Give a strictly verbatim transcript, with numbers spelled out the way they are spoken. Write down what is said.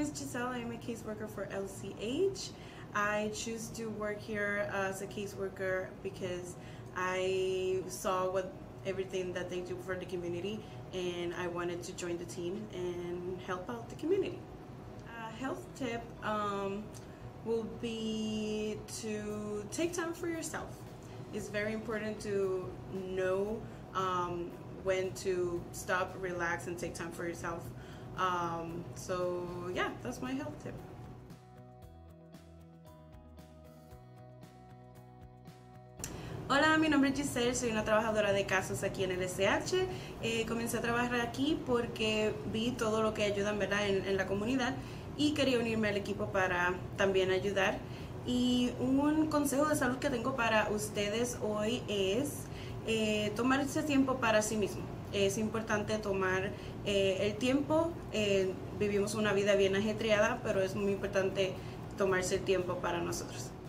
is Giselle. I'm a caseworker for L C H. I choose to work here as a caseworker because I saw what everything that they do for the community, and I wanted to join the team and help out the community. A health tip um, will be to take time for yourself. It's very important to know um, when to stop, relax, and take time for yourself. Um, so yeah, that's my health tip. Hola, mi nombre es Giselle, soy una trabajadora de casos aquí en el L C H. Eh, comencé a trabajar aquí porque vi todo lo que ayudan, ¿verdad?, en, en la comunidad, y quería unirme al equipo para también ayudar. Y un consejo de salud que tengo para ustedes hoy es eh, tomarse tiempo para sí mismo. Es importante tomar eh, el tiempo. Eh, vivimos una vida bien ajetreada, pero es muy importante tomarse el tiempo para nosotros.